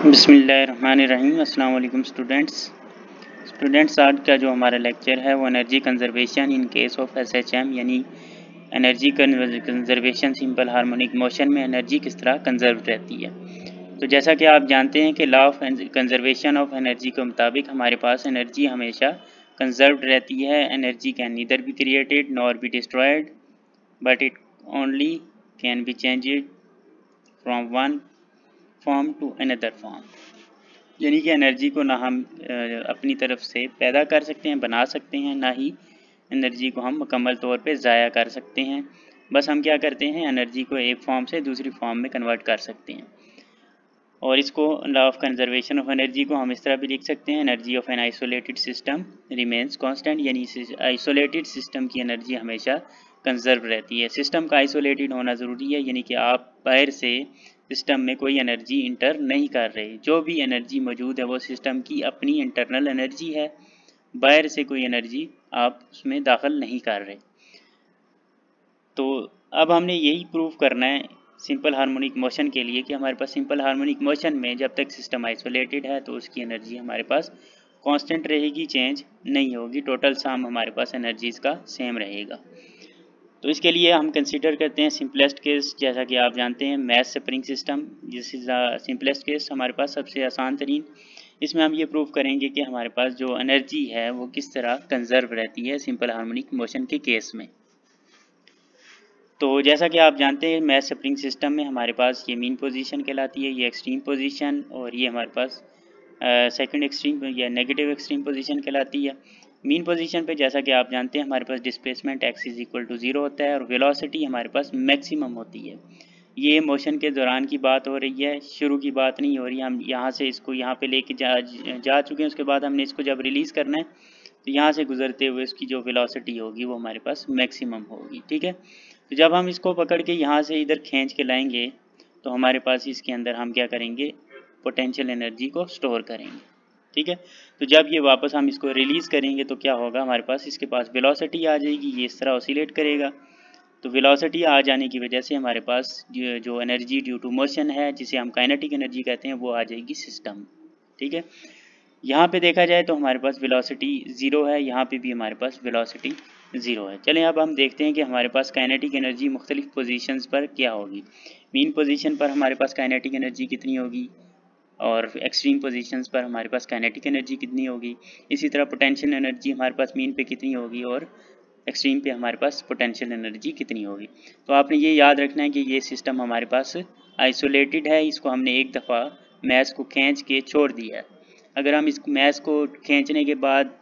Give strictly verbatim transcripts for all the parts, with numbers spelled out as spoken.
बिस्मिल्लाहिर्रहमानिर्रहीम। अस्सलाम वालेकुम स्टूडेंट्स स्टूडेंट्स आज का जो हमारा लेक्चर है वो energy conservation in case of SHM, यानी energy conservation simple harmonic motion में एनर्जी किस तरह कंजर्व रहती है। तो जैसा कि आप जानते हैं कि law of conservation of energy के मुताबिक हमारे पास एनर्जी हमेशा कंजर्व रहती है। Energy can neither be created nor be destroyed but it only can be changed from one form to another form, यानी कि एनर्जी को ना हम अपनी तरफ से पैदा कर सकते हैं, बना सकते हैं, ना ही एनर्जी को हम मुकम्मल तौर पे ज़ाया कर सकते हैं। बस हम क्या करते हैं, एनर्जी को एक फॉर्म से दूसरी फॉर्म में कन्वर्ट कर सकते हैं। और इसको law of conservation of energy को हम इस तरह भी लिख सकते हैं, energy of an isolated system remains constant, यानी आइसोलेटेड सिस्टम की एनर्जी हमेशा कंजर्व रहती है। सिस्टम का आइसोलेटेड होना ज़रूरी है, यानी कि आप बाहर से सिस्टम में कोई एनर्जी इंटर नहीं कर रहे। जो भी एनर्जी मौजूद है वो सिस्टम की अपनी इंटरनल एनर्जी है, बाहर से कोई एनर्जी आप उसमें दाखिल नहीं कर रहे। तो अब हमने यही प्रूव करना है सिंपल हार्मोनिक मोशन के लिए कि हमारे पास सिंपल हार्मोनिक मोशन में जब तक सिस्टम आइसोलेटेड है तो उसकी एनर्जी हमारे पास कांस्टेंट रहेगी, चेंज नहीं होगी। टोटल सम हमारे पास एनर्जीज का सेम रहेगा। तो इसके लिए हम कंसीडर करते हैं सिंपलेस्ट केस, जैसा कि आप जानते हैं mass spring system, this is the simplest case, हमारे पास सबसे आसान तरीन। इसमें हम ये प्रूव करेंगे कि हमारे पास जो एनर्जी है वो किस तरह कंजर्व रहती है सिंपल हार्मोनिक मोशन के केस में। तो जैसा कि आप जानते हैं मैस स्प्रिंग सिस्टम में हमारे पास ये मीन पोजीशन कहलाती है, ये एक्सट्रीम पोजीशन, और ये हमारे पास सेकंड एक्सट्रीम या नेगेटिव एक्सट्रीम पोजीशन कहलाती है। मीन पोजीशन पे जैसा कि आप जानते हैं हमारे पास displacement x is equal to zero होता है और वेलोसिटी हमारे पास मैक्सिमम होती है। ये मोशन के दौरान की बात हो रही है, शुरू की बात नहीं हो रही। हम यहाँ से इसको यहाँ पे लेके जा जा चुके हैं, उसके बाद हमने इसको जब रिलीज़ करना है तो यहाँ से गुजरते हुए इसकी जो वेलोसिटी होगी वो हमारे पास मैक्सिमम होगी। ठीक है, तो जब हम इसको पकड़ के यहाँ से इधर खींच के लाएंगे तो हमारे पास इसके अंदर हम क्या करेंगे, पोटेंशियल एनर्जी को स्टोर करेंगे। ठीक है, तो जब ये वापस हम इसको रिलीज़ करेंगे तो क्या होगा, हमारे पास इसके पास वेलोसिटी आ जाएगी, ये इस तरह ऑसिलेट करेगा। तो वेलोसिटी आ जाने की वजह से हमारे पास जो एनर्जी ड्यू टू मोशन है, जिसे हम काइनेटिक एनर्जी कहते हैं, वो आ जाएगी सिस्टम। ठीक है, यहाँ पे देखा जाए तो हमारे पास वेलोसिटी ज़ीरो है, यहाँ पे भी हमारे पास वेलोसिटी ज़ीरो है। चलें अब हम देखते हैं कि हमारे पास काइनेटिक एनर्जी मुख्तलिफ पोजीशंस पर क्या होगी। मीन पोजीशन पर हमारे पास काइनेटिक एनर्जी कितनी होगी और एक्सट्रीम पोजीशंस पर हमारे पास काइनेटिक एनर्जी कितनी होगी। इसी तरह पोटेंशियल एनर्जी हमारे पास मीन पे कितनी होगी और एक्सट्रीम पे हमारे पास पोटेंशियल एनर्जी कितनी होगी। तो आपने ये याद रखना है कि ये सिस्टम हमारे पास आइसोलेटेड है, इसको हमने एक दफ़ा मैस को खींच के छोड़ दिया है। अगर हम इस मैस को खींचने के बाद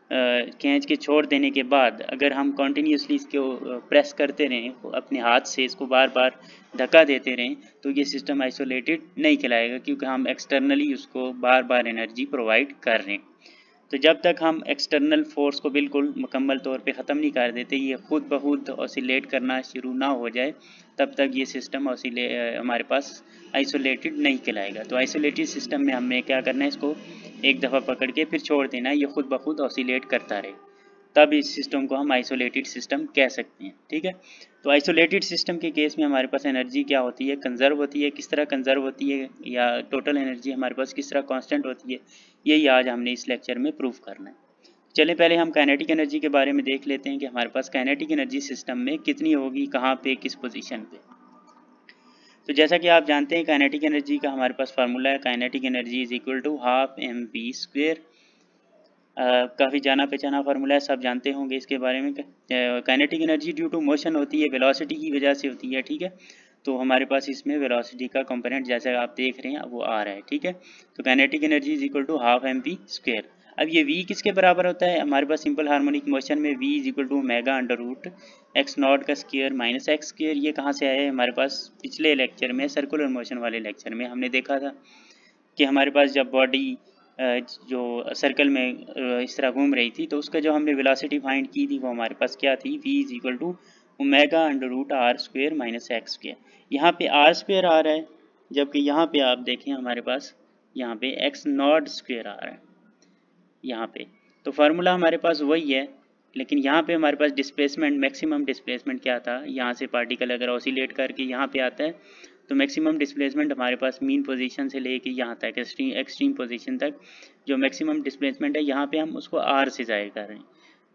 खींच के छोड़ देने के बाद अगर हम कॉन्टीन्यूसली इसको प्रेस करते रहें, अपने हाथ से इसको बार बार धक्का देते रहें, तो ये सिस्टम आइसोलेटेड नहीं कहलाएगा, क्योंकि हम एक्सटर्नली उसको बार बार एनर्जी प्रोवाइड कर रहे हैं। तो जब तक हम एक्सटर्नल फोर्स को बिल्कुल मुकम्मल तौर पे ख़त्म नहीं कर देते, ये खुद ब खुद ऑसिलेट करना शुरू ना हो जाए, तब तक ये सिस्टम ऑसिले हमारे पास आइसोलेटेड नहीं कहलाएगा। तो आइसोलेटेड सिस्टम में हमें क्या करना है, इसको एक दफ़ा पकड़ के फिर छोड़ देना है, ये खुद ब खुद ऑसिलेट करता रहे, तब इस सिस्टम को हम आइसोलेटेड सिस्टम कह सकते हैं। ठीक है, तो आइसोलेटेड सिस्टम के केस में हमारे पास एनर्जी क्या होती है, कंजर्व होती है। किस तरह कंजर्व होती है या टोटल एनर्जी हमारे पास किस तरह कांस्टेंट होती है, यही आज हमने इस लेक्चर में प्रूव करना है। चलें पहले हम काइनेटिक एनर्जी के बारे में देख लेते हैं कि हमारे पास काइनेटिक एनर्जी सिस्टम में कितनी होगी, कहाँ पे, किस पोजीशन पे। तो जैसा कि आप जानते हैं काइनेटिक एनर्जी का हमारे पास फार्मूला है, kinetic energy is equal to half m v square. काफ़ी जाना पहचाना फार्मूला है, सब जानते होंगे इसके बारे में। Kinetic energy due to motion होती है, वेलोसिटी की वजह से होती है। ठीक है, तो हमारे पास इसमें वेलोसिटी का कंपोनेंट जैसा आप देख रहे हैं वो आ रहा है। ठीक है, तो kinetic energy is equal to half m v square. अब ये v किसके बराबर होता है, हमारे पास सिंपल हार्मोनिक मोशन में v is equal to omega under root x not का स्क्वायर माइनस एक्स स्क्वायर। ये कहाँ से आया है, हमारे पास पिछले लेक्चर में सर्कुलर मोशन वाले लेक्चर में हमने देखा था कि हमारे पास जब बॉडी जो सर्कल में इस तरह घूम रही थी तो उसका जो हमने वेलोसिटी फाइंड की थी वो हमारे पास क्या थी, v is equal to omega under root r square minus x square. यहाँ पे आर स्क्वायर आ रहा है, जबकि यहाँ पे आप देखें हमारे पास यहाँ पे एक्स नॉट स्क्वायर आ रहा है यहाँ पे। तो फार्मूला हमारे पास वही है, लेकिन यहाँ पे हमारे पास डिस्प्लेसमेंट, मैक्सिमम डिस्प्लेसमेंट क्या था, यहाँ से पार्टिकल अगर ऑसिलेट करके यहाँ पे आता है तो मैक्सिमम डिस्प्लेसमेंट हमारे पास मीन पोजीशन से लेके यहाँ तक एक्सट्रीम एक्सट्रीम पोजीशन तक जो मैक्सिमम डिस्प्लेसमेंट है यहाँ पे हम उसको आर से ज़ाहिर कर रहे हैं,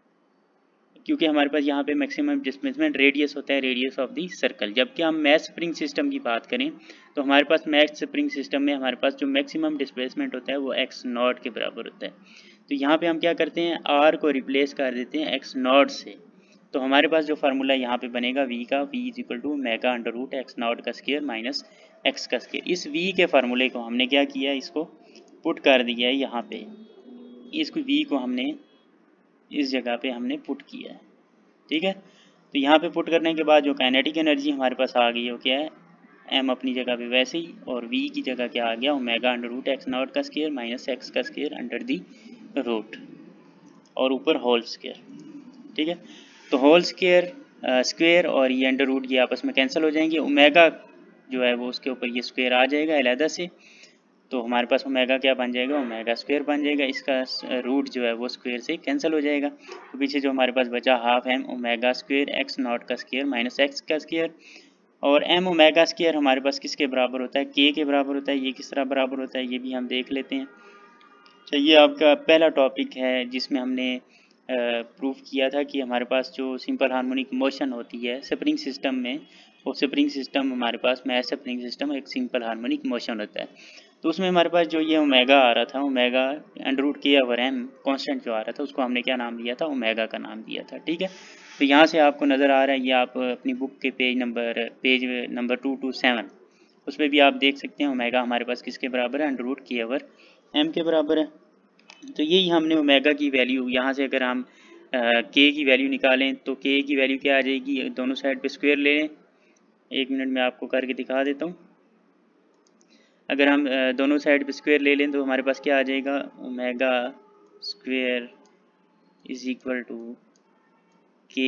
क्योंकि हमारे पास यहाँ पे मैक्सिमम डिस्प्लेसमेंट रेडियस होता है, रेडियस ऑफ दी सर्कल। जबकि हम मैथ स्प्रिंग सिस्टम की बात करें तो हमारे पास मैथ स्प्रिंग सिस्टम में हमारे पास जो मैक्सिमम डिस्प्लेसमेंट होता है वो एक्स नॉट के बराबर होता है। तो यहाँ पे हम क्या करते हैं, आर को रिप्लेस कर देते हैं एक्स नॉट से। तो हमारे पास जो फार्मूला यहाँ पे बनेगा वी का, v is equal to omega under root x not का स्क्वायर माइनस एक्स का स्क्वायर। इस वी के फार्मूले को हमने क्या किया, इसको पुट कर दिया है यहाँ पे, इसको वी को हमने इस जगह पे हमने पुट किया है, ठीक है। तो यहाँ पे पुट करने के बाद जो काइनेटिक एनर्जी हमारे पास आ गई वो क्या है, एम अपनी जगह पे वैसे ही, और वी की जगह क्या आ गया, omega under root x not का स्क्वायर माइनस एक्स का स्क्वायर अंडर दी रूट, और ऊपर होल स्क्वायर, ठीक है। तो होल स्क्वायर स्क्वायर और ये अंडर रूट ये आपस में कैंसिल हो जाएंगे, ओमेगा जो है वो उसके ऊपर ये स्क्वायर आ जाएगा अलहदा से, तो हमारे पास ओमेगा क्या बन जाएगा, ओमेगा स्क्वायर बन जाएगा, इसका रूट जो है वो स्क्वायर से कैंसिल हो जाएगा। तो पीछे जो हमारे पास बचा half m omega square x not का स्क्वायर माइनस एक्स का स्क्वायर, और एम ओमेगा स्क्वायर हमारे पास किसके बराबर होता है, के के बराबर होता है। ये किस तरह बराबर होता है ये भी हम देख लेते हैं। ये आपका पहला टॉपिक है जिसमें हमने प्रूफ किया था कि हमारे पास जो सिंपल हार्मोनिक मोशन होती है स्प्रिंग सिस्टम में, वो स्प्रिंग सिस्टम हमारे पास मैथ स्प्रिंग सिस्टम एक सिंपल हार्मोनिक मोशन होता है। तो उसमें हमारे पास जो ये ओमेगा आ रहा था, omega under root k over m constant जो आ रहा था, उसको हमने क्या नाम दिया था, ओमेगा का नाम दिया था, ठीक है। तो यहाँ से आपको नज़र आ रहा है, ये आप अपनी बुक के page number page number two two seven उस पर भी आप देख सकते हैं ओमेगा हमारे पास किसके बराबर है, under root k over m के बराबर है। तो यही हमने ओमेगा की वैल्यू, यहाँ से अगर हम के की वैल्यू निकालें तो के की वैल्यू क्या आ जाएगी, दोनों साइड पे स्क्वायर ले लें, एक मिनट में आपको करके दिखा देता हूँ। अगर हम दोनों साइड पे स्क्वायर ले लें तो हमारे पास क्या आ जाएगा, omega square is equal to k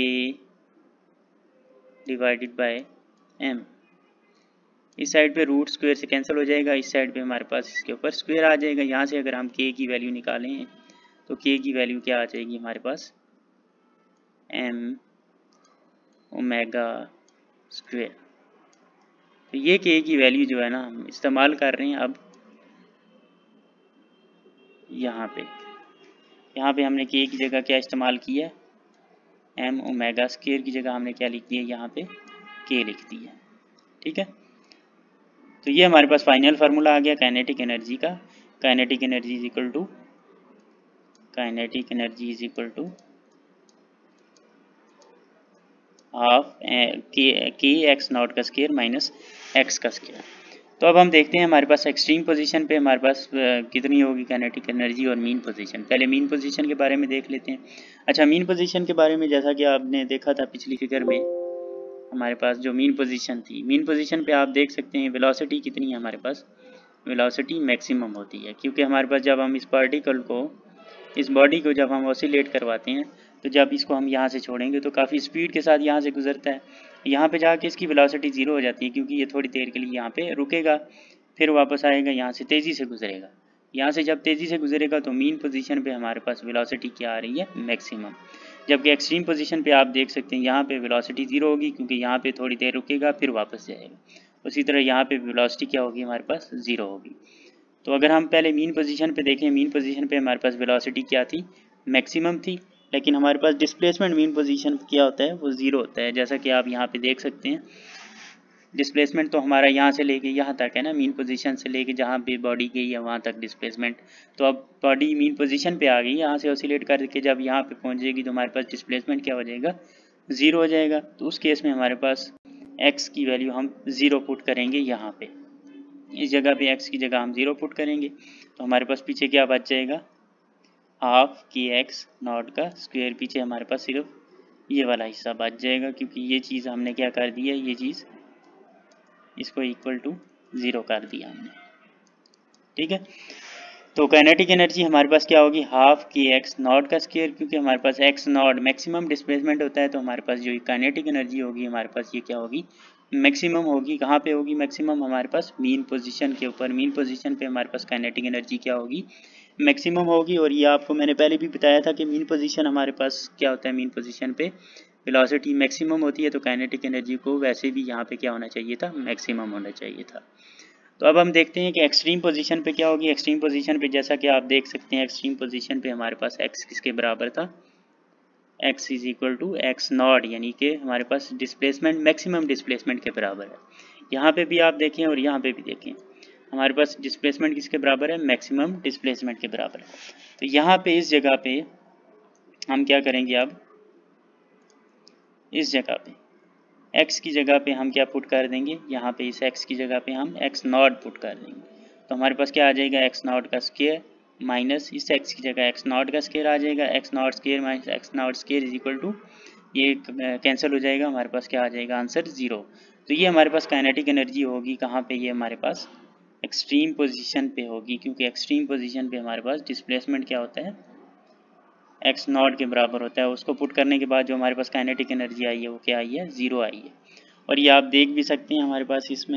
divided by m. इस साइड पे रूट स्क्वायर से कैंसिल हो जाएगा, इस साइड पे हमारे पास इसके ऊपर स्क्वायर आ जाएगा। यहाँ से अगर हम के की वैल्यू निकालें तो के की वैल्यू क्या आ जाएगी हमारे पास, एम ओमेगा स्क्वायर। तो ये के की वैल्यू जो है ना हम इस्तेमाल कर रहे हैं अब यहाँ पे, यहाँ पे हमने के की जगह क्या इस्तेमाल किया, एम ओमेगा स्क्वायर की जगह हमने क्या लिख दिया, यहाँ पे के लिख दिया, ठीक है। तो ये हमारे पास फाइनल फार्मूला आ गया काइनेटिक एनर्जी का। Kinetic energy is equal to kinetic energy is equal to half k k x not का स्क्वायर माइनस एक्स का स्क्वायर। तो अब हम देखते हैं हमारे पास एक्सट्रीम पोजीशन पे हमारे पास कितनी होगी काइनेटिक एनर्जी और मीन पोजीशन। पहले मीन पोजीशन के बारे में देख लेते हैं। अच्छा, मीन पोजीशन के बारे में जैसा कि आपने देखा था पिछली फिगर में, हमारे पास जो मीन पोजीशन थी, मीन पोजीशन पे आप देख सकते हैं वेलोसिटी कितनी है हमारे पास, वेलोसिटी मैक्सिमम होती है, क्योंकि हमारे पास जब हम इस पार्टिकल को, इस बॉडी को जब हम ऑसिलेट करवाते हैं तो जब इसको हम यहाँ से छोड़ेंगे तो काफ़ी स्पीड के साथ यहाँ से गुजरता है, यहाँ पे जाके इसकी वेलोसिटी ज़ीरो हो जाती है, क्योंकि ये थोड़ी देर के लिए यहाँ पे रुकेगा, फिर वापस आएगा, यहाँ से तेज़ी से गुजरेगा। यहाँ से जब तेज़ी से गुजरेगा तो मीन पोजीशन पे हमारे पास वेलोसिटी क्या आ रही है, मैक्सिमम। जबकि एक्सट्रीम पोजीशन पे आप देख सकते हैं यहाँ पे वेलोसिटी ज़ीरो होगी, क्योंकि यहाँ पे थोड़ी देर रुकेगा फिर वापस जाएगा। उसी तरह यहाँ पे वेलोसिटी क्या होगी, हमारे पास ज़ीरो होगी। तो अगर हम पहले मीन पोजीशन पे देखें, मीन पोजीशन पे हमारे पास वेलोसिटी क्या थी, मैक्सिमम थी, लेकिन हमारे पास डिस्प्लेसमेंट मीन पोजीशन क्या होता है, वो ज़ीरो होता है। जैसा कि आप यहाँ पे देख सकते हैं, डिस्प्लेसमेंट तो हमारा यहाँ से लेके यहाँ तक है ना, मीन पोजीशन से लेके जहाँ पे बॉडी गई है वहाँ तक डिस्प्लेसमेंट। तो अब बॉडी मीन पोजीशन पे आ गई, यहाँ से ऑसिलेट करके जब यहाँ पे पहुँच जाएगी तो हमारे पास डिस्प्लेसमेंट क्या हो जाएगा, ज़ीरो हो जाएगा। तो उस केस में हमारे पास एक्स की वैल्यू हम ज़ीरो पुट करेंगे, यहाँ पे इस जगह पे एक्स की जगह हम ज़ीरो पुट करेंगे, तो हमारे पास पीछे क्या बच जाएगा, हाफ के एक्स नॉट का स्क्वायर। पीछे हमारे पास सिर्फ ये वाला हिस्सा बच जाएगा, क्योंकि ये चीज़ हमने क्या कर दी है, ये चीज़ इसको इक्वल टू ज़ीरो कर दिया हमने, ठीक है। तो काइनेटिक एनर्जी हमारे पास क्या होगी, हाफ के एक्स नॉट का स्क्वायर, क्योंकि हमारे पास एक्स नॉट मैक्सिमम डिस्प्लेसमेंट होता है, तो हमारे पास जो काइनेटिक एनर्जी होगी हमारे पास ये क्या होगी, मैक्सिमम होगी। कहाँ पे होगी मैक्सिमम, हमारे पास मीन पोजीशन के ऊपर। मीन पोजीशन पे हमारे पास काइनेटिक एनर्जी क्या होगी, मैक्सिमम होगी। और ये आपको मैंने पहले भी बताया था कि मीन पोजीशन हमारे पास क्या होता है, मीन पोजीशन पे वेलोसिटी मैक्सिमम होती है तो काइनेटिक एनर्जी को वैसे भी यहाँ पे क्या होना चाहिए था, मैक्सिमम होना चाहिए था। तो अब हम देखते हैं कि एक्सट्रीम पोजीशन पे क्या होगी। एक्सट्रीम पोजीशन पे जैसा कि आप देख सकते हैं, एक्सट्रीम पोजीशन पे हमारे पास x किसके बराबर था, x is equal to x not, यानी कि हमारे पास डिस्प्लेसमेंट मैक्सिमम डिस्प्लेसमेंट के बराबर है। यहाँ पे भी आप देखें और यहाँ पे भी देखें, हमारे पास डिस्प्लेसमेंट किसके बराबर है, मैक्सिमम डिस्प्लेसमेंट के बराबर है। तो यहाँ पे इस जगह पे हम क्या करेंगे, अब इस जगह पे x की जगह पे हम क्या पुट कर देंगे, यहाँ पे इस x की जगह पे हम x नॉट पुट कर देंगे। तो हमारे पास क्या आ जाएगा, x नॉट का स्क्वायर माइनस इस x की जगह x नॉट का स्क्वायर आ जाएगा, x not square minus x not square is equal to, ये कैंसिल हो जाएगा, हमारे पास क्या आ जाएगा, आंसर ज़ीरो। तो ये हमारे पास काइनेटिक एनर्जी होगी कहाँ पे, ये हमारे पास एक्सट्रीम पोजीशन पे होगी, क्योंकि एक्सट्रीम पोजीशन पे हमारे पास डिस्प्लेसमेंट क्या होता है, एक्स नॉट के बराबर होता है। उसको पुट करने के बाद जो हमारे पास काइनेटिक एनर्जी आई है वो क्या आई है, ज़ीरो आई है। और ये आप देख भी सकते हैं हमारे पास इसमें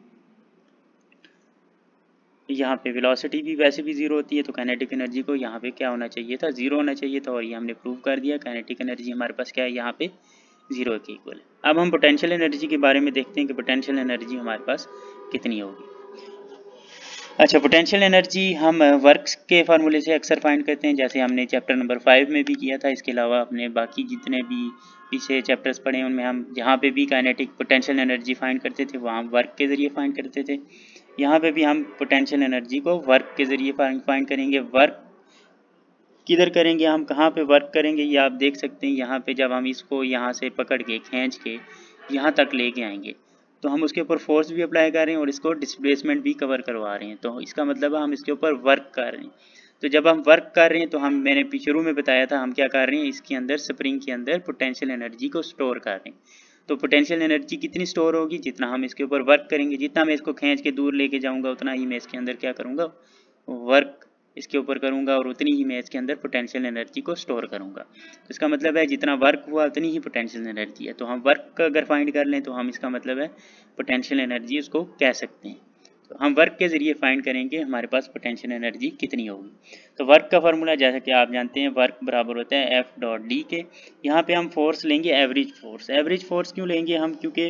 यहाँ पे वेलोसिटी भी वैसे भी ज़ीरो होती है, तो काइनेटिक एनर्जी को यहाँ पे क्या होना चाहिए था, ज़ीरो होना चाहिए था। और ये हमने प्रूव कर दिया, काइनेटिक एनर्जी हमारे पास क्या है, यहाँ पे ज़ीरो के इक्वल है। अब हम पोटेंशियल एनर्जी के बारे में देखते हैं कि पोटेंशियल एनर्जी हमारे पास कितनी होगी। अच्छा, पोटेंशियल एनर्जी हम वर्क के फार्मूले से अक्सर फाइंड करते हैं, जैसे हमने चैप्टर नंबर फाइव में भी किया था। इसके अलावा अपने बाकी जितने भी पीछे चैप्टर्स पढ़े हैं उनमें हम जहाँ पे भी काइनेटिक पोटेंशियल एनर्जी फाइंड करते थे वहाँ वर्क के ज़रिए फाइंड करते थे। यहाँ पे भी हम पोटेंशियल एनर्जी को वर्क के ज़रिए फाइंड करेंगे। वर्क किधर करेंगे, हम कहाँ पे वर्क करेंगे, ये आप देख सकते हैं। यहाँ पे जब हम इसको यहाँ से पकड़ के खींच के यहाँ तक लेके आएंगे तो हम उसके ऊपर फोर्स भी अप्लाई कर रहे हैं और इसको डिस्प्लेसमेंट भी कवर करवा रहे हैं। तो इसका मतलब है हम इसके ऊपर वर्क कर रहे हैं। तो जब हम वर्क कर रहे हैं तो हम, मैंने शुरू में बताया था, हम क्या कर रहे हैं, इसके अंदर स्प्रिंग के अंदर पोटेंशियल एनर्जी को स्टोर कर रहे हैं। तो पोटेंशियल एनर्जी कितनी स्टोर होगी, जितना हम इसके ऊपर वर्क करेंगे, जितना मैं इसको खींच के दूर लेके जाऊँगा उतना ही मैं इसके अंदर क्या करूँगा, वर्क इसके ऊपर करूँगा और उतनी ही मैं इसके अंदर पोटेंशियल एनर्जी को स्टोर करूँगा। तो इसका मतलब है जितना वर्क हुआ उतनी ही पोटेंशियल एनर्जी है। तो हम वर्क अगर फाइंड कर लें तो हम इसका मतलब है पोटेंशियल एनर्जी उसको कह सकते हैं। तो हम वर्क के ज़रिए फाइंड करेंगे हमारे पास पोटेंशियल एनर्जी कितनी होगी। तो वर्क का फार्मूला जैसा कि आप जानते हैं, वर्क बराबर होता है एफ डॉट डी के। यहाँ पे हम फोर्स लेंगे एवरेज फोर्स। एवरेज फोर्स क्यों लेंगे हम, क्योंकि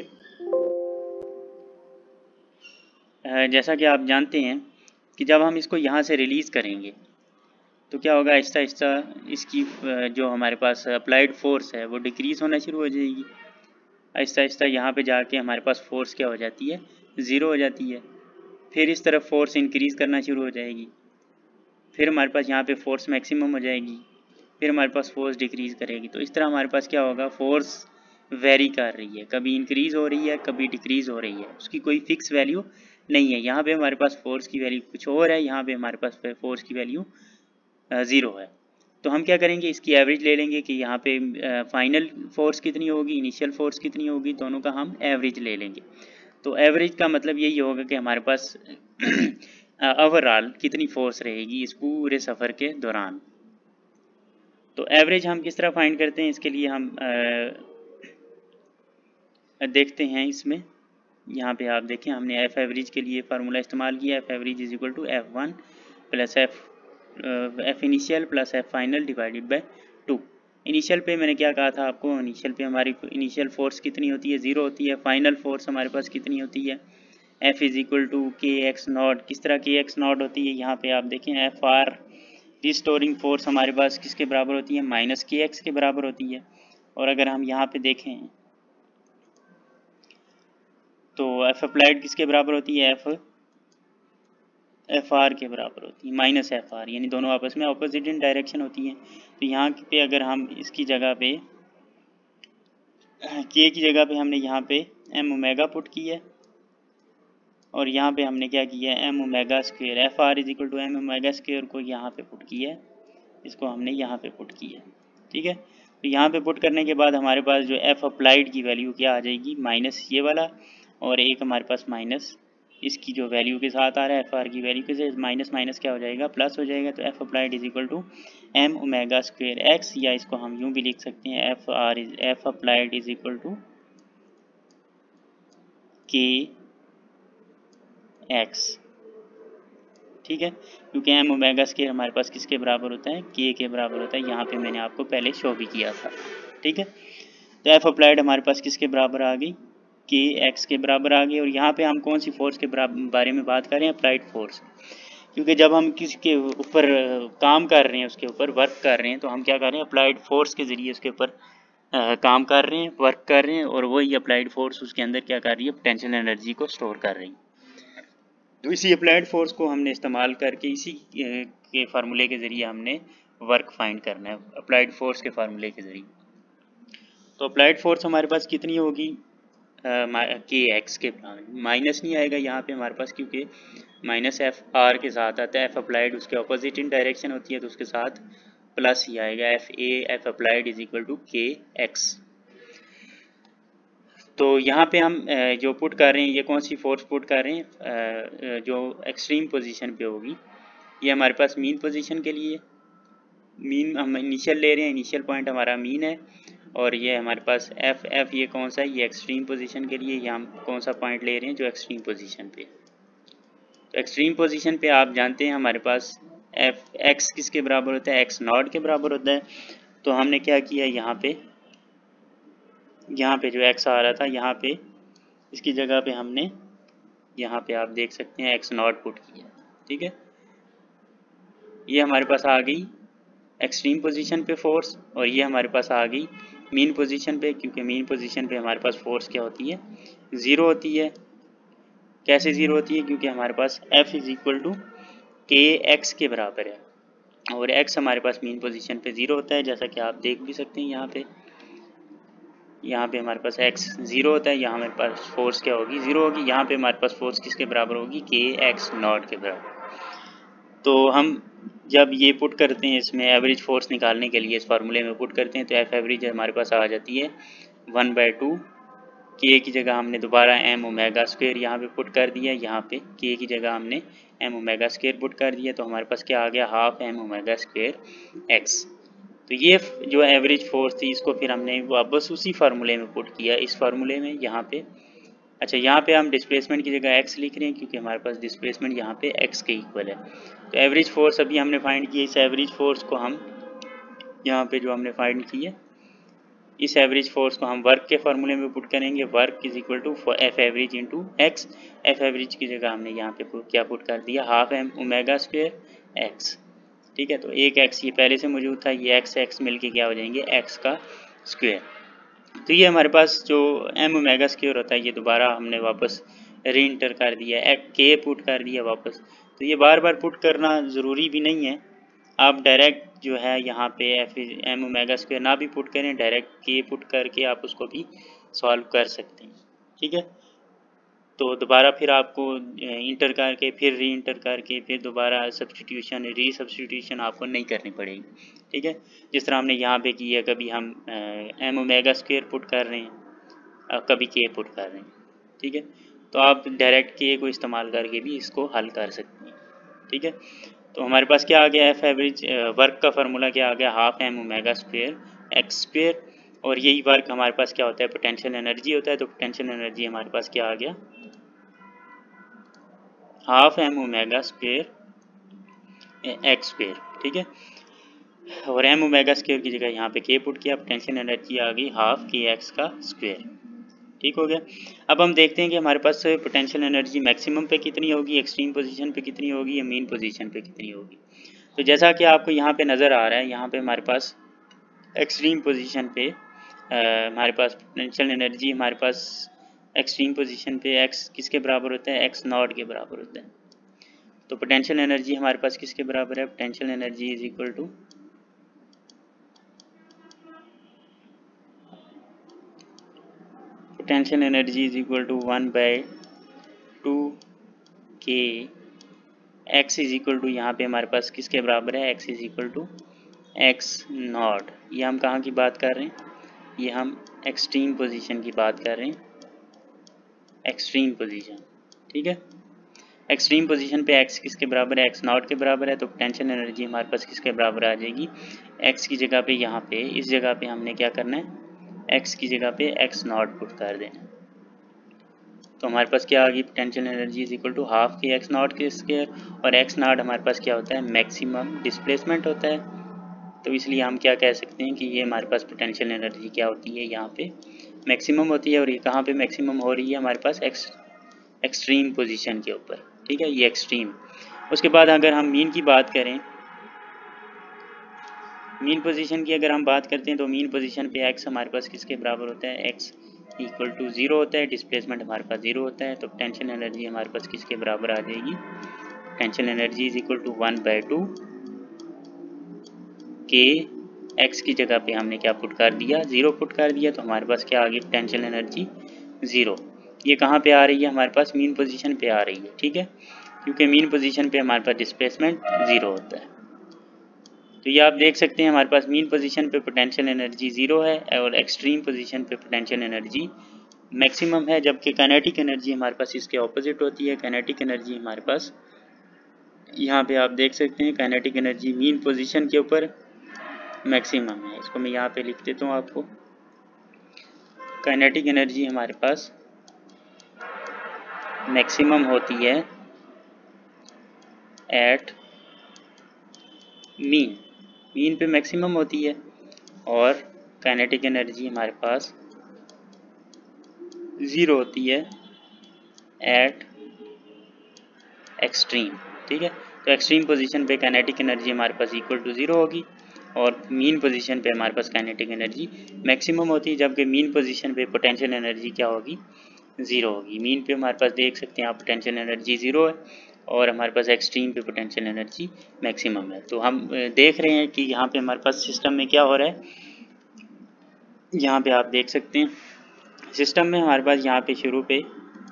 जैसा कि आप जानते हैं कि जब हम इसको यहाँ से रिलीज़ करेंगे तो क्या होगा, आहिस्ता आहिस्ता इसकी जो हमारे पास अप्लाइड फोर्स है वो डिक्रीज़ होना शुरू हो जाएगी। आहिस्ता आहिस्ता यहाँ पे जाके हमारे पास फोर्स क्या हो जाती है, ज़ीरो हो जाती है। फिर इस तरफ फोर्स इंक्रीज़ करना शुरू हो जाएगी, फिर हमारे पास यहाँ पे फोर्स मैक्सिमम हो जाएगी, फिर हमारे पास फोर्स डिक्रीज़ करेगी। तो इस तरह हमारे पास क्या होगा, फोर्स वेरी कर रही है, कभी इंक्रीज़ हो रही है कभी डिक्रीज़ हो रही है, उसकी कोई फिक्स वैल्यू नहीं है। यहाँ पे हमारे पास फोर्स की वैल्यू कुछ और है, यहाँ पे हमारे पास फोर्स की वैल्यू ज़ीरो है। तो हम क्या करेंगे, इसकी एवरेज ले लेंगे कि यहाँ पे फाइनल फोर्स कितनी होगी, इनिशियल फोर्स कितनी होगी, दोनों का हम एवरेज ले लेंगे। तो एवरेज का मतलब यही होगा कि हमारे पास ओवरऑल कितनी फोर्स रहेगी इस पूरे सफ़र के दौरान। तो एवरेज हम किस तरह फाइंड करते हैं, इसके लिए हम आ, देखते हैं इसमें। यहाँ पे आप देखें, हमने एफ एवरेज के लिए फार्मूला इस्तेमाल किया। F average is equal to F one plus F F initial plus F final divided by two. Initial पे मैंने क्या कहा था आपको, इनिशियल पे हमारी इनिशियल फोर्स कितनी होती है, ज़ीरो होती है। फाइनल फोर्स हमारे पास कितनी होती है, F is equal to k x not. किस तरह के एक्स नॉट होती है, यहाँ पे आप देखें एफ आर रिस्टोरिंग फोर्स हमारे पास किसके बराबर होती है, माइनस के एक्स के बराबर होती है। और अगर हम यहाँ पे देखें तो एफ अप्लाइड किसके बराबर होती है, एफ एफ आर के बराबर होती है, माइनस एफ आर, यानी दोनों आपस में ऑपोजिट इन डायरेक्शन होती हैं। तो यहाँ पे अगर हम इसकी जगह पे के की जगह पे हमने यहाँ पे एम ओमेगा पुट की है और यहाँ पे हमने क्या किया है, m omega square, F R is equal to m omega square को यहाँ पे पुट किया है, इसको हमने यहाँ पे पुट किया है। ठीक है, तो यहाँ पे पुट करने के बाद हमारे पास जो एफ अप्लाइड की वैल्यू क्या आ जाएगी, माइनस ये वाला, और एक हमारे पास माइनस इसकी जो वैल्यू के साथ आ रहा है एफ आर की वैल्यू के साथ, माइनस माइनस क्या हो जाएगा, प्लस हो जाएगा। तो F applied is equal to m omega square x, या इसको हम यूँ भी लिख सकते हैं, F R is F applied is equal to k x. ठीक है, क्योंकि एम ओमेगा स्क्वायर हमारे पास किसके बराबर होता है, के के बराबर होता है। यहाँ पे मैंने आपको पहले शो भी किया था। ठीक है, तो एफ अप्लाइड हमारे पास किसके बराबर आ गई, के एक्स के बराबर आ गई। और यहाँ पे हम कौन सी फोर्स के बारे में बात कर रहे हैं, अप्लाइड फोर्स, क्योंकि जब हम किसी के ऊपर काम कर रहे हैं, उसके ऊपर वर्क कर रहे हैं, तो हम क्या कर रहे हैं, अप्लाइड फोर्स के ज़रिए उसके ऊपर काम कर रहे हैं, वर्क कर रहे हैं, और वही अप्लाइड फोर्स उसके अंदर क्या कर रही है, पोटेंशियल एनर्जी को स्टोर कर रही है। तो इसी अप्लाइड फोर्स को हमने इस्तेमाल करके इसी के फार्मूले के ज़रिए हमने वर्क फाइंड करना है, अप्लाइड फोर्स के फार्मूले के ज़रिए। तो अप्लाइड फोर्स हमारे पास कितनी होगी, के एक्स के माइनस नहीं आएगा यहाँ पे हमारे पास, क्योंकि माइनस एफ आर के साथ आता है, एफ अप्लाइड उसके ऑपोजिट इन डायरेक्शन होती है, तो उसके साथ प्लस ही आएगा, F A F applied is equal to k x. तो यहाँ पे हम जो पुट कर रहे हैं, ये कौन सी फोर्स पुट कर रहे हैं, जो एक्सट्रीम पोजीशन पे होगी, ये हमारे पास मीन पोजीशन के लिए, मीन हम इनिशियल ले रहे हैं, इनिशियल पॉइंट हमारा मीन है, और ये हमारे पास एफ एफ ये कौन सा है, ये एक्सट्रीम पोजीशन के लिए, ये हम कौन सा पॉइंट ले रहे हैं, जो एक्सट्रीम पोजीशन पे। तो एक्सट्रीम पोजीशन पे आप जानते हैं हमारे पास एफ एक्स किसके बराबर होता है, एक्स नॉट के बराबर होता है। तो हमने क्या किया, यहाँ पे यहाँ पे जो एक्स आ रहा था, यहाँ पे इसकी जगह पे हमने यहाँ पे आप देख सकते हैं एक्स नॉट पुट किया, ठीक है। ये हमारे पास आ गई एक्सट्रीम पोजीशन पे फोर्स, और ये हमारे पास आ गई मीन पोजीशन पे, क्योंकि मीन पोजीशन पे हमारे पास फोर्स क्या होती है, ज़ीरो होती है। कैसे ज़ीरो होती है, क्योंकि हमारे पास F is equal to k x के बराबर है, और एक्स हमारे पास मीन पोजीशन पे ज़ीरो होता है, जैसा कि आप देख भी सकते हैं यहाँ पे, यहाँ पे हमारे पास एक्स ज़ीरो होता है, यहाँ हमारे पास फोर्स क्या होगी, ज़ीरो होगी। यहाँ पे हमारे पास फोर्स किसके बराबर होगी, के एक्स नॉट के बराबर। तो हम जब ये पुट करते हैं, इसमें एवरेज फोर्स निकालने के लिए इस फार्मूले में पुट करते हैं, तो एफ एवरेज हमारे पास आ जाती है वन बाई टू, के की जगह हमने दोबारा एम ओमेगा स्क्वायर यहाँ पे पुट कर दिया, यहाँ पे के की जगह हमने एम ओमेगा स्क्वायर पुट कर दिया, तो हमारे पास क्या आ गया, half m omega square x. तो ये जो एवरेज फोर्स थी, इसको फिर हमने वापस उसी फार्मूले में पुट किया, इस फार्मूले में यहाँ पे। अच्छा, यहाँ पे हम डिस्प्लेसमेंट की जगह एक्स लिख रहे हैं, क्योंकि हमारे पास डिस्प्लेसमेंट यहाँ पे एक्स के इक्वल है। तो एवरेज फोर्स अभी हमने फाइंड की, इस एवरेज फोर्स को हम यहाँ पे जो हमने फाइंड की है, इस एवरेज फोर्स को हम वर्क के फार्मूले में पुट करेंगे, work is equal to F average into x. F average की जगह हमने यहाँ पे क्या पुट कर दिया, half m omega square x, ठीक है। तो एक एक्स ये पहले से मौजूद था, ये एक्स एक्स मिलके क्या हो जाएंगे, एक्स का स्क्वायर। तो ये हमारे पास जो एम ओमेगा स्क्वायर होता है, ये दोबारा हमने वापस री इंटर कर दिया, एक के पुट कर दिया वापस। तो ये बार बार पुट करना ज़रूरी भी नहीं है, आप डायरेक्ट जो है यहाँ पे एफ एम ओमेगा स्क्वायर ना भी पुट करें, डायरेक्ट के पुट करके आप उसको भी सॉल्व कर सकते हैं, ठीक है। तो दोबारा फिर आपको इंटर करके फिर री इंटर करके फिर दोबारा सब्स्टिट्यूशन री सब्स्टिट्यूशन आपको नहीं करनी पड़ेगी, ठीक है। जिस तरह हमने यहाँ पे की है, कभी हम एम ओमेगा स्क्वायर पुट कर रहे हैं, कभी के पुट कर रहे हैं, ठीक है। तो आप डायरेक्ट के को इस्तेमाल करके भी इसको हल कर सकते हैं, ठीक है। तो हमारे पास क्या आ गया, एफ एवरेज वर्क का फार्मूला क्या आ गया, half m omega square x square, और यही वर्क हमारे पास क्या होता है, पोटेंशियल एनर्जी होता है। तो पोटेंशियल एनर्जी हमारे पास क्या आ गया, half m omega square x square, ठीक है। और एम ओमेगा स्क्वायर की जगह यहाँ पे के पुट किया, पोटेंशियल एनर्जी आ गई हाफ के एक्स का स्क्वायर, ठीक हो गया। अब हम देखते हैं कि हमारे पास पोटेंशियल एनर्जी मैक्सिमम पे कितनी होगी, एक्सट्रीम पोजीशन पे कितनी होगी, या मीन पोजीशन पे कितनी होगी। तो जैसा कि आपको यहाँ पे नज़र आ रहा है, यहाँ पे हमारे पास एक्सट्रीम पोजीशन पे हमारे पास पोटेंशियल एनर्जी हमारे पास एक्सट्रीम पोजीशन पे एक्स किसके बराबर होता है, एक्स नॉट के बराबर होता है। तो पोटेंशियल एनर्जी हमारे पास किसके बराबर है, potential energy is equal to potential energy is equal to one by two k x is equal to, यहाँ पे हमारे पास किसके बराबर है, x is equal to x not. ये हम कहाँ की बात कर रहे हैं, ये हम एक्सट्रीम पोजीशन की बात कर रहे हैं, एक्सट्रीम पोजीशन, ठीक है। एक्सट्रीम पोजीशन पे एक्स किसके बराबर है, एक्स नॉट के बराबर है। तो पोटेंशियल एनर्जी हमारे पास किसके बराबर आ जाएगी, एक्स की जगह पे यहाँ पे इस जगह पे हमने क्या करना है, एक्स की जगह पे एक्स नॉट पुट कर देना। तो हमारे पास क्या आ गई, potential energy is equal to half k x not के स्क्वायर, और एक्स नॉट हमारे पास क्या होता है, मैक्सिमम डिस्प्लेसमेंट होता है, तो इसलिए हम क्या कह सकते हैं कि ये हमारे पास पोटेंशियल एनर्जी क्या होती है, यहाँ पे मैक्सिमम होती है। और ये कहाँ पे मैक्सिमम हो रही है, हमारे पास एक्स एक्सट्रीम पोजीशन के ऊपर, ठीक है, ये एक्सट्रीम। उसके बाद अगर हम मीन की बात करें, मीन पोजीशन की अगर हम बात करते हैं तो मीन पोजीशन पे एक्स हमारे पास किसके बराबर होता है, एक्स इक्वल टू ज़ीरो होता है, डिस्प्लेसमेंट हमारे पास ज़ीरो होता है। तो पोटेंशियल एनर्जी हमारे पास किसके बराबर आ जाएगी, potential energy is equal to one by two k x की जगह पे हमने क्या पुट कर दिया, ज़ीरो पुट कर दिया, तो हमारे पास क्या आ गई, पोटेंशियल एनर्जी ज़ीरो। ये कहाँ पे आ रही है, हमारे पास मीन पोजीशन पे आ रही है, ठीक है, क्योंकि मीन पोजीशन पे हमारे पास डिस्प्लेसमेंट ज़ीरो होता है। तो ये आप देख सकते हैं हमारे पास मीन पोजीशन पे पोटेंशियल एनर्जी ज़ीरो है और एक्सट्रीम पोजीशन पे पोटेंशियल एनर्जी मैक्सिमम है, जबकि काइनेटिक एनर्जी हमारे पास इसके ऑपोजिट होती है। काइनेटिक एनर्जी हमारे पास यहाँ पे आप देख सकते हैं, काइनेटिक एनर्जी मीन पोजीशन के ऊपर मैक्सिमम है। इसको मैं यहाँ पे लिख देता हूँ आपको, काइनेटिक एनर्जी हमारे पास मैक्सिमम होती है एट मीन, मीन पे मैक्सिमम होती है, और काइनेटिक एनर्जी हमारे पास ज़ीरो होती है एट एक्सट्रीम, ठीक है। तो एक्सट्रीम पोजीशन पे काइनेटिक एनर्जी हमारे पास इक्वल टू ज़ीरो होगी और मीन पोजीशन पे हमारे पास काइनेटिक एनर्जी मैक्सिमम होती है, जबकि मीन पोजीशन पे पोटेंशियल एनर्जी क्या होगी, ज़ीरो होगी। मीन पे हमारे पास देख सकते हैं आप पोटेंशियल एनर्जी ज़ीरो है और हमारे पास एक्सट्रीम पे पोटेंशियल एनर्जी मैक्सिमम है। तो हम देख रहे हैं कि यहाँ पे हमारे पास सिस्टम में क्या हो रहा है, यहाँ पे आप देख सकते हैं सिस्टम में हमारे पास यहाँ पे शुरू पे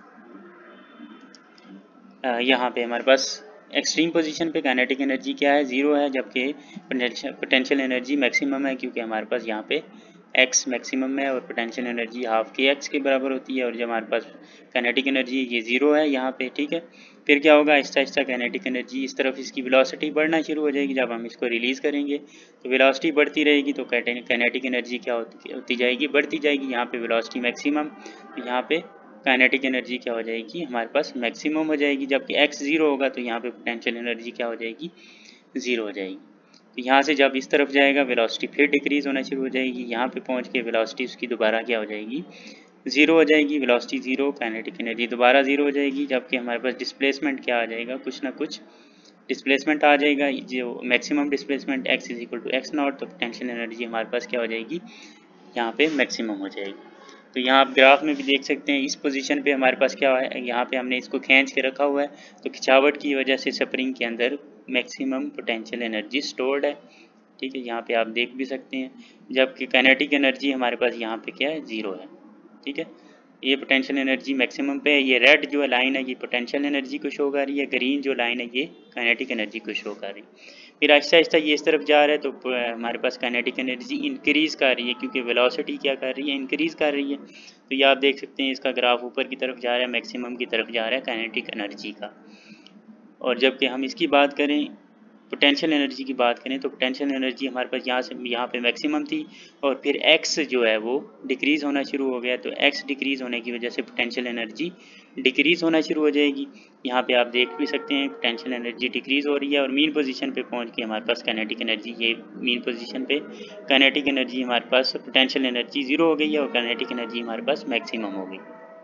यहाँ पे हमारे पास एक्सट्रीम पोजीशन पे काइनेटिक एनर्जी क्या है, ज़ीरो है, जबकि पोटेंशियल एनर्जी मैक्सिमम है, क्योंकि हमारे पास यहाँ पे एक्स मैक्सिमम है और potential energy half k x के बराबर होती है। और जब हमारे पास काइनेटिक एनर्जी ये ज़ीरो है यहाँ पे, ठीक है, फिर क्या होगा, आहिस्ता आहिस्ता काइनेटिक एनर्जी इस तरफ इसकी वेलोसिटी बढ़ना शुरू हो जाएगी। जब हम इसको रिलीज़ करेंगे तो वेलोसिटी बढ़ती रहेगी, तो काइनेटिक एनर्जी क्या होती होती जाएगी, बढ़ती जाएगी। यहाँ पे वेलोसिटी मैक्सिमम, तो यहाँ पे काइनेटिक एनर्जी क्या हो जाएगी, हमारे पास मैक्सिमम हो जाएगी, जबकि एक्स ज़ीरो होगा तो यहाँ पे पोटेंशियल एनर्जी क्या हो जाएगी, ज़ीरो हो जाएगी। तो यहाँ से जब इस तरफ जाएगा वेलोसिटी फिर डिक्रीज़ होना शुरू हो जाएगी, यहाँ पे पहुँच के वेलोसिटी उसकी दोबारा क्या हो जाएगी, ज़ीरो हो जाएगी, वेलोसिटी ज़ीरो, काइनेटिक एनर्जी दोबारा ज़ीरो हो जाएगी, जबकि हमारे पास डिस्प्लेसमेंट क्या आ जाएगा, कुछ ना कुछ डिस्प्लेसमेंट आ जाएगा, जो maximum displacement x is equal to x not. तो पोटेंशियल एनर्जी हमारे पास क्या हो जाएगी, यहाँ पे मैक्सिमम हो जाएगी। तो यहाँ आप ग्राफ में भी देख सकते हैं, इस पोजीशन पे हमारे पास क्या है, यहाँ पे हमने इसको खींच के रखा हुआ है, तो खिंचावट की वजह से स्प्रिंग के अंदर मैक्सिमम पोटेंशियल एनर्जी स्टोर्ड है, ठीक है, यहाँ पे आप देख भी सकते हैं, जबकि काइनेटिक एनर्जी हमारे पास यहाँ पे क्या है, ज़ीरो है, ठीक है। ये पोटेंशियल एनर्जी मैक्सिमम पे है, ये रेड जो लाइन है ये पोटेंशियल एनर्जी को शो कर रही है, ग्रीन जो लाइन है ये काइनेटिक एनर्जी को शो कर रही है। फिर आहिस्ता आहिस्ता ये इस तरफ जा रहा है, तो हमारे पास काइनेटिक एनर्जी इंक्रीज़ कर रही है, क्योंकि वेलोसिटी क्या कर रही है, इंक्रीज़ कर रही है। तो ये आप देख सकते हैं इसका ग्राफ ऊपर की तरफ जा रहा है, मैक्सिमम की तरफ जा रहा है काइनेटिक एनर्जी का। और जबकि हम इसकी बात करें, पोटेंशियल एनर्जी की बात करें, तो पोटेंशियल एनर्जी हमारे पास यहाँ से यहाँ पे मैक्सिमम थी और फिर एक्स जो है वो डिक्रीज़ होना शुरू हो गया। तो एक्स डिक्रीज़ होने की वजह से पोटेंशियल एनर्जी डिक्रीज़ होना शुरू हो जाएगी। यहाँ पे आप देख भी सकते हैं पोटेंशियल एनर्जी डिक्रीज़ हो रही है और मीन पोजीशन पे पहुँच के हमारे पास काइनेटिक एनर्जी, ये मीन पोजीशन पे काइनेटिक एनर्जी हमारे पास पोटेंशियल एनर्जी ज़ीरो हो गई है और काइनेटिक एनर्जी हमारे पास मैक्सिमम हो गई।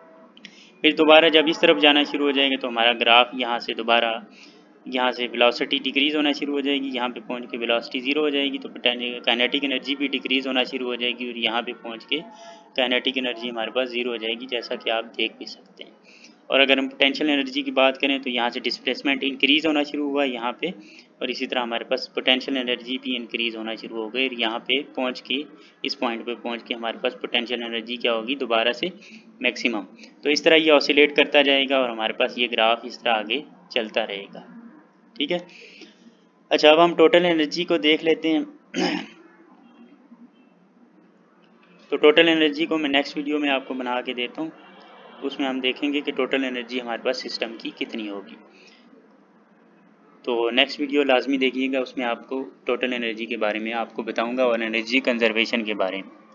फिर दोबारा जब इस तरफ जाना शुरू हो जाएगा तो हमारा ग्राफ यहाँ से दोबारा यहाँ से वेलोसिटी डिक्रीज़ होना शुरू हो जाएगी, यहाँ पे पहुँच के वेलोसिटी ज़ीरो हो जाएगी, तो काइनेटिक एनर्जी भी डिक्रीज़ होना शुरू हो जाएगी और यहाँ पे पहुँच के काइनेटिक एनर्जी हमारे पास ज़ीरो हो जाएगी, जैसा कि आप देख भी सकते हैं। और अगर हम पोटेंशियल एनर्जी की बात करें तो यहाँ से डिस्प्लेसमेंट इंक्रीज़ होना शुरू हुआ यहाँ पे, और इसी तरह हमारे पास पोटेंशियल एनर्जी भी इंक्रीज़ होना शुरू हो गई और यहाँ पे पहुँच के इस पॉइंट पे पहुँच के हमारे पास पोटेंशियल एनर्जी क्या होगी, दोबारा से मैक्सिमम। तो इस तरह ये ऑसिलेट करता जाएगा और हमारे पास ये ग्राफ इस तरह आगे चलता रहेगा, ठीक है। अच्छा, अब हम टोटल एनर्जी को देख लेते हैं। तो टोटल एनर्जी को मैं नेक्स्ट वीडियो में आपको बना के देता हूँ, उसमें हम देखेंगे कि टोटल एनर्जी हमारे पास सिस्टम की कितनी होगी। तो नेक्स्ट वीडियो लाजमी देखिएगा, उसमें आपको टोटल एनर्जी के बारे में आपको बताऊंगा और एनर्जी कंजर्वेशन के बारे में।